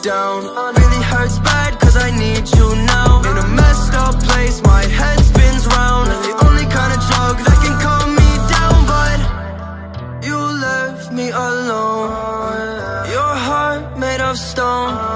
down. Really hurts bad cause I need you now. In a messed up place, my head spins round. The only kind of drug that can calm me down. But you left me alone. Your heart made of stone.